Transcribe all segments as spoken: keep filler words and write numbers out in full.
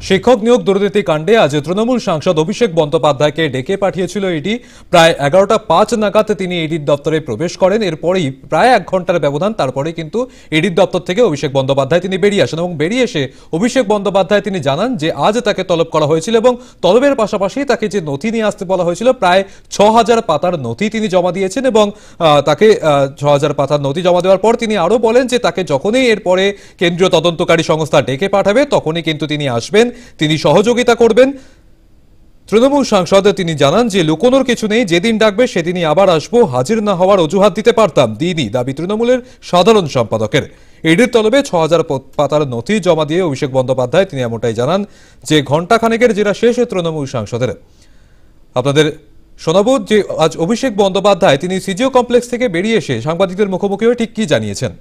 শিক্ষক নিয়োগ দুর্নীতি কাণ্ডে আজ তৃণমূল সাংসদ অভিষেক বন্দ্যোপাধ্যায়কে ডেকে পাঠিয়েছিল ইডি। প্রায় এগারোটা পাঁচ নাগাদ তিনি ইডির দপ্তরে প্রবেশ করেন। এরপরেই প্রায় এক ঘন্টার ব্যবধান, তারপরে কিন্তু ইডির দপ্তর থেকে অভিষেক বন্দ্যোপাধ্যায় তিনি বেরিয়ে আসেন এবং বেরিয়ে এসে অভিষেক বন্দ্যোপাধ্যায় তিনি জানান যে আজ তাকে তলব করা হয়েছিল এবং তলবের পাশাপাশি তাকে যে নথি নিয়ে আসতে বলা হয়েছিল প্রায় ছ হাজার পাতার নথি তিনি জমা দিয়েছেন এবং তাকে ছ হাজার পাতার নথি জমা দেওয়ার পর তিনি আরও বলেন যে তাকে যখনই এরপরে কেন্দ্রীয় তদন্তকারী সংস্থা ডেকে পাঠাবে তখনই কিন্তু তিনি আসবেন, তিনি সহযোগিতা করবেন। তৃণমূল সাংসদ তিনি জানান যে লুকোনোর কিছু নেই, যেদিন ডাকবে সেদিনই আবার আসবো, হাজির না হওয়ার অজুহাত দিতে পারতাম দিদি, দাবি তৃণমূলের সাধারণ সম্পাদকের। ইডির তলবে ছ হাজার পাতার নথি জমা দিয়ে অভিষেক বন্দ্যোপাধ্যায় তিনি এমনটাই জানান যে ঘণ্টা খানেকের জেরা শেষ তৃণমূল সাংসদের। আপনাদের শোনাবো যে আজ অভিষেক বন্দ্যোপাধ্যায় তিনি সিজিও কমপ্লেক্স থেকে বেরিয়ে এসে সাংবাদিকদের মুখোমুখি হয়ে ঠিক কি জানিয়েছেন।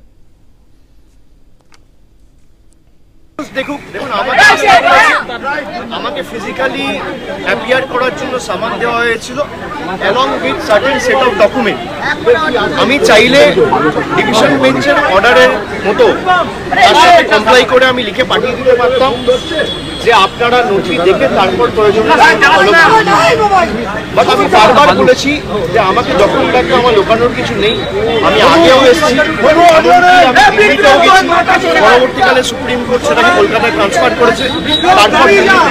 দেখুন দেখুন আমাকে ফিজিক্যালি অ্যাপিয়ার করার জন্য সামান দেওয়া হয়েছিল along with certain set of document. আমি চাইলে ডিভিশন বেঞ্চের অর্ডারের মতো তার সাথে কমপ্লাই করে আমি লিখে পাঠিয়ে দিতে পারতাম যে আপনারা নথি দেখে তারপর প্রয়োজন। বাট আমি বারবার বলেছি যে আমাকে যখন ডাকবে আমার লোকানোর কিছু নেই। আমি আগেও এসেছি, পরবর্তীকালে সুপ্রিম কোর্ট সেটাকে কলকাতায় ট্রান্সফার করেছে। তারপর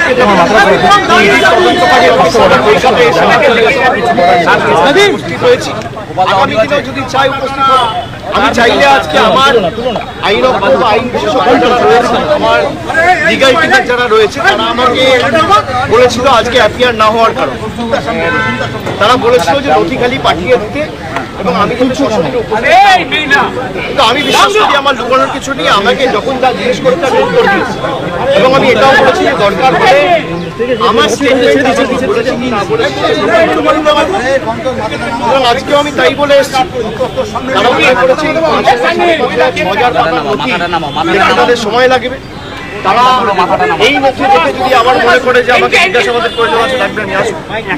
উপস্থিত হয়েছি, আগামী দিনেও যদি চাই উপস্থিত হবো। আমি চাইলে আজকে আমার আইনজ্ঞ বা আইন বিশেষজ্ঞ যারা রয়েছে, আমার লিগাল টিমের যারা রয়েছে, তারা আমাকে বলেছিল আজকে অ্যাপিয়ার না হওয়ার কারণ। তারা বলেছিল যে নথি খালি পাঠিয়ে দিতে এবং আমি কিন্তু আমি বিশ্বাস করি আমার লুকানোর কিছু নেই। আমাকে যখন যা জিজ্ঞেস করে তার উত্তর দিয়েছি এবং আমি এটাও বলেছি যে দরকার হলে আমার স্টেটমেন্ট বলেছি কি না বলেছি এবং আজকেও আমি তাই বলে এসেছি। তারা মনে করেছে তাদের সময় লাগবে, তারা এই নথি দেখে যদি আবার মনে করে যে আমাকে জিজ্ঞাসাবাদের প্রয়োজন আছে লাগবে নিয়ে আসুন।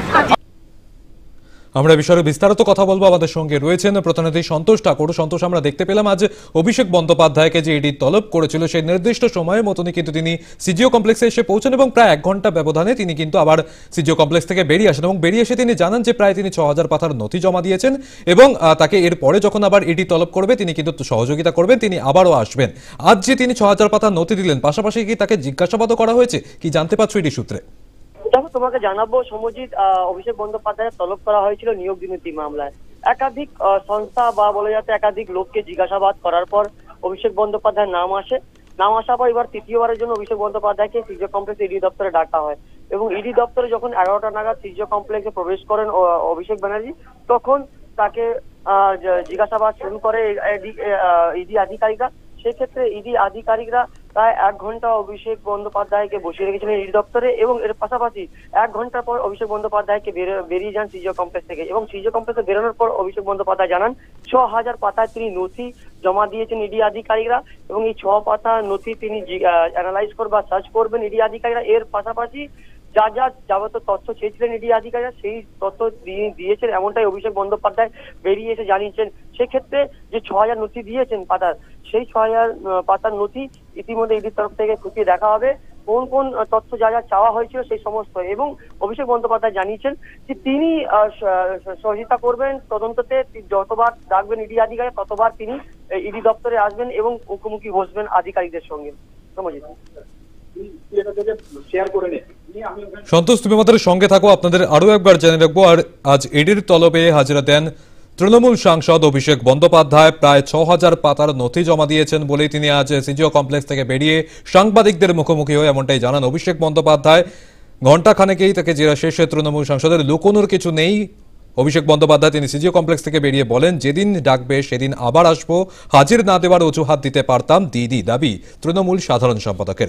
আমরা বিষয়ে বিস্তারিত কথা বলবো। আমাদের সঙ্গে রয়েছেন প্রতিনিধি সন্তোষ ঠাকুর। সন্তোষ, আমরা দেখতে পেলাম আজ অভিষেক বন্দ্যোপাধ্যায়কে যে ইডি তলব করেছিল সেই নির্দিষ্ট সময়ের মতনই কিন্তু তিনি সিজিও কমপ্লেক্সে এসে পৌঁছেন এবং প্রায় এক ঘন্টা ব্যবধানে তিনি কিন্তু আবার সিজিও কমপ্লেক্স থেকে বেরিয়ে আসেন এবং বেরিয়ে এসে তিনি জানান যে প্রায় তিনি ছ হাজার পাতার নথি জমা দিয়েছেন এবং তাকে এরপরে যখন আবার ইডি তলব করবে তিনি কিন্তু সহযোগিতা করবেন, তিনি আবারও আসবেন। আজ যে তিনি ছ হাজার পাতার নথি দিলেন, পাশাপাশি কি তাকে জিজ্ঞাসাবাদও করা হয়েছে, কি জানতে পারছো ইডি সূত্রে? দেখো, তোমাকে জানাবো সমজিৎ, অভিষেক বন্দ্যোপাধ্যায়ের তলব করা হয়েছিল নিয়োগ দুর্নীতি মামলায়। একাধিক সংস্থা বা বলে যাতে একাধিক লোককে জিজ্ঞাসাবাদ করার পর অভিষেক বন্দ্যোপাধ্যায়ের নাম আসে। নাম আসার পর এবার তৃতীয়বারের জন্য অভিষেক বন্দ্যোপাধ্যায়কে সিজিও কমপ্লেক্স ইডি দপ্তরে ডাকা হয় এবং ইডি দপ্তরে যখন এগারোটা নাগাদ সিজিও কমপ্লেক্সে প্রবেশ করেন অভিষেক ব্যানার্জি, তখন তাকে জিজ্ঞাসাবাদ শুরু করে ইডি আধিকারিকরা। সেক্ষেত্রে ইডি আধিকারিকরা প্রায় এক ঘন্টা অভিষেক বন্দ্যোপাধ্যায়কে বসিয়ে রেখেছিলেন ইডি দপ্তরে এবং এর পাশাপাশি এক ঘন্টা পর অভিষেক বন্দ্যোপাধ্যায়কে বেরিয়ে যান সিজিও কমপ্লেক্স থেকে এবং সিজিও কমপ্লেক্সে বেরোনোর পর অভিষেক বন্দ্যোপাধ্যায় জানান ছ হাজার পাতায় তিনি নথি জমা দিয়েছেন ইডি আধিকারিকরা এবং এই ছ পাতা নথি তিনি অ্যানালাইজ করবেন বা সার্চ করবেন ইডি আধিকারিকরা। এর পাশাপাশি যা যা যাবতীয় তথ্য চেয়েছিলেন ইডি আধিকারিকরা সেই তথ্য দিয়েছেন, এমনটাই অভিষেক বন্দ্যোপাধ্যায় বেরিয়ে এসে জানিয়েছেন। সেক্ষেত্রে যে ছ হাজার নথি দিয়েছেন পাতার, সেই ছ হাজার পাতার নথি ইতিমধ্যে ইডির তরফ থেকে খতিয়ে দেখা হবে কোন কোন তথ্য যা যা চাওয়া হয়েছিল সেই সমস্ত। এবং অভিষেক বন্দ্যোপাধ্যায় জানিয়েছেন যে তিনি সহযোগিতা করবেন তদন্ততে, যতবার ডাকবেন ইডি আধিকারিক ততবার তিনি ইডি দপ্তরে আসবেন এবং মুখোমুখি বসবেন আধিকারিকদের সঙ্গে। সমজিত, সন্তোষ, তুমি আমাদের সঙ্গে থাকো। আপনাদের আরো একবার জেনে রাখবো, আর আজ ইডির তলবে হাজিরা দেন তৃণমূল সাংসদ অভিষেক বন্দ্যোপাধ্যায়। প্রায় ছ হাজার পাতার নথি জমা দিয়েছেন বলেই তিনি আজ সিজিও কমপ্লেক্স থেকে বেরিয়ে সাংবাদিকদের মুখোমুখি হয়ে এমনটাই জানান অভিষেক বন্দ্যোপাধ্যায়। ঘণ্টা খানেকেই তাকে জেরা শেষে তৃণমূল সাংসদের লুকোনোর কিছু নেই। অভিষেক বন্দ্যোপাধ্যায় তিনি সিজিও কমপ্লেক্স থেকে বেরিয়ে বলেন যেদিন ডাকবে সেদিন আবার আসবো, হাজির না দেওয়ার অজুহাত দিতে পারতাম দিদি, দাবি তৃণমূল সাধারণ সম্পাদকের।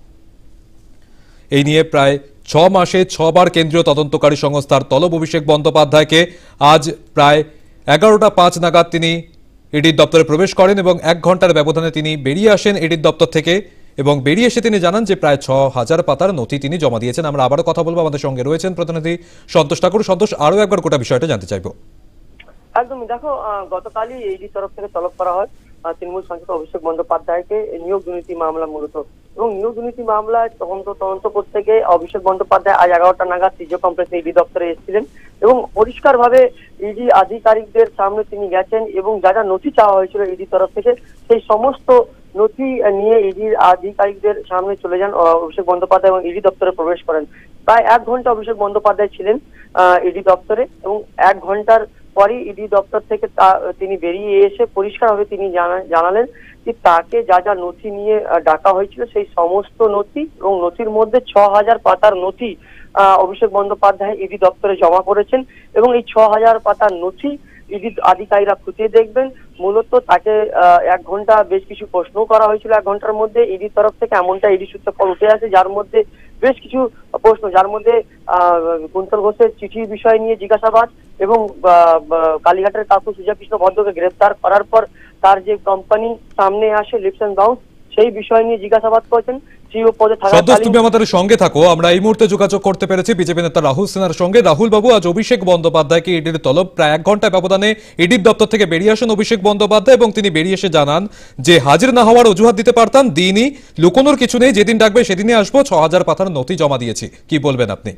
এই নিয়ে প্রায় ছ মাসে ছবার কেন্দ্রীয় তদন্তকারী সংস্থার তলব অভিষেক বন্দ্যোপাধ্যায়কে। আজ প্রায় এগারোটা পাঁচ নাগাদ তিনি ইডির দপ্তরে প্রবেশ করেন এবং এক ঘন্টার ব্যবধানে তিনি বেরিয়ে আসেন ইডির দপ্তর থেকে এবং বেরিয়ে এসে তিনি জানান যে প্রায় ছ হাজার পাতার নথি তিনি জমা দিয়েছেন। আমরা আবারও কথা বলবো, আমাদের সঙ্গে রয়েছেন প্রতিনিধি সন্তোষ ঠাকুর। সন্তোষ, আরও একবার গোটা বিষয়টা জানতে চাইবো। একদমই, দেখো গতকালই ইডির তরফ থেকে তলব করা হয় আহ, তৃণমূল সাংসদ অভিষেক বন্দ্যোপাধ্যায়কে নিয়োগ দুর্নীতি মামলা মূলত। এবং নিয়োগ দুর্নীতি মামলায় তদন্ত তদন্ত করতে গিয়ে অভিষেক বন্দ্যোপাধ্যায় আজ এগারোটা নাগাদ সিজো কমপ্লেক্সে ইডি দপ্তরে এসেছিলেন এবং পরিষ্কার ভাবে ইডি আধিকারিকদের সামনে তিনি গেছেন এবং যা যা নথি চাওয়া হয়েছিল ইডি তরফ থেকে সেই সমস্ত নথি নিয়ে ইডির আধিকারিকদের সামনে চলে যান অভিষেক বন্দ্যোপাধ্যায় এবং ইডি দপ্তরে প্রবেশ করেন। প্রায় এক ঘন্টা অভিষেক বন্দ্যোপাধ্যায় ছিলেন ইডি দপ্তরে এবং এক ঘন্টার পরই ইডি দপ্তর থেকে তিনি বেরিয়ে এসে পরিষ্কারভাবে তিনি জানালেন যে তাকে যা যা নথি নিয়ে ডাকা হয়েছিল সেই সমস্ত নথি এবং নথির মধ্যে ছ হাজার পাতার নথি অভিষেক বন্দ্যোপাধ্যায় ইডি দপ্তরে জমা করেছেন এবং এই ছ হাজার পাতার নথি ইডি আধিকারিকরা খুঁটিয়ে দেখবেন। মূলত তাকে এক ঘন্টা বেশ কিছু প্রশ্ন করা হয়েছিল এক ঘন্টার মধ্যে ইডি তরফ থেকে, এমনটা ইডি সূত্রে খবর উঠে আসে, যার মধ্যে বেশ কিছু প্রশ্ন, যার মধ্যে আহ কুন্তল ঘোষের চিঠির বিষয় নিয়ে জিজ্ঞাসাবাদ এবং কালীঘাটের কাকু সুজা কৃষ্ণ ভদ্রকে গ্রেফতার করার পর তার যে কোম্পানি সামনে আসে লিপস এন্ড বাউন্স সেই বিষয় নিয়ে জিজ্ঞাসাবাদ করেছেন। তুমি আমাদের সঙ্গে থাকো, আমরা এই মুহূর্তে যোগাযোগ করতে পেরেছি বিজেপি নেতা রাহুল সিনহার সঙ্গে। রাহুল বাবু, আজ অভিষেক বন্দ্যোপাধ্যায়কে ইডির তলব, প্রায় এক ঘন্টা ব্যবধানে ইডির দপ্তর থেকে বেরিয়ে আসেন অভিষেক বন্দ্যোপাধ্যায় এবং তিনি বেরিয়ে এসে জানান যে হাজির না হওয়ার অজুহাত দিতে পারতাম, দিনই লুকোনোর কিছু নেই, যেদিন ডাকবে সেদিনই আসবো, ছ হাজার পাতার নথি জমা দিয়েছি। কি বলবেন আপনি?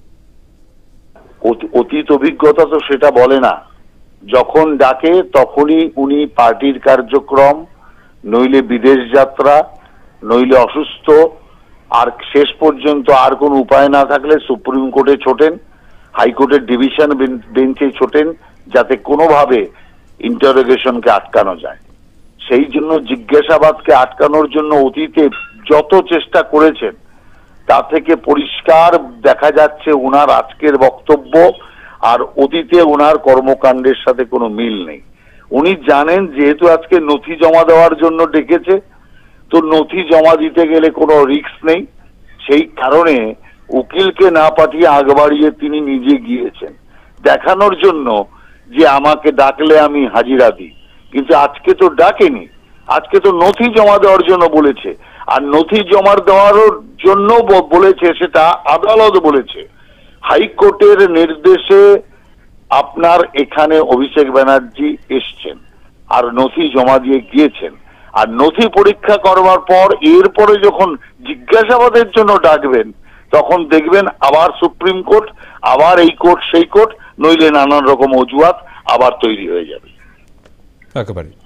অতীত অভিজ্ঞতা তো সেটা বলে না, যখন ডাকে তখনই উনি পার্টির কার্যক্রম, নইলে বিদেশ যাত্রা, নইলে অসুস্থ, আর শেষ পর্যন্ত আর কোন উপায় না থাকলে সুপ্রিম কোর্টে ছোটেন, হাইকোর্টের ডিভিশন বেঞ্চে ছোটেন, যাতে কোনোভাবে ইন্টারোগেশনকে আটকানো যায়। সেই জন্য জিজ্ঞাসাবাদকে আটকানোর জন্য অতীতে যত চেষ্টা করেছেন তা থেকে পরিষ্কার দেখা যাচ্ছে ওনার আজকের বক্তব্য আর অতীতে ওনার কর্মকাণ্ডের সাথে কোনো মিল নেই। উনি জানেন যেহেতু আজকে নথি জমা দেওয়ার জন্য ডেকেছে, তো নথি জমা দিতে গেলে কোনো রিস্ক নেই, সেই কারণে উকিলকে না পাঠিয়ে আগ বাড়িয়ে তিনি নিজে গিয়েছেন দেখানোর জন্য যে আমাকে ডাকলে আমি হাজিরা দিই। কিন্তু আজকে তো ডাকেনি, আজকে তো নথি জমা দেওয়ার জন্য বলেছে, আর নথি জমা দেওয়ার জন্য বলেছে সেটা আদালত বলেছে। হাইকোর্টের নির্দেশে আপনার এখানে অভিষেক ব্যানার্জি এসছেন আর নথি জমা দিয়ে গিয়েছেন, আর নথি পরীক্ষা করবার পর এরপরে যখন জিজ্ঞাসাবাদের জন্য ডাকবেন তখন দেখবেন আবার সুপ্রিম কোর্ট, আবার এই কোর্ট সেই কোর্ট, নইলে নানান রকম অজুহাত আবার তৈরি হয়ে যাবে। একেবারে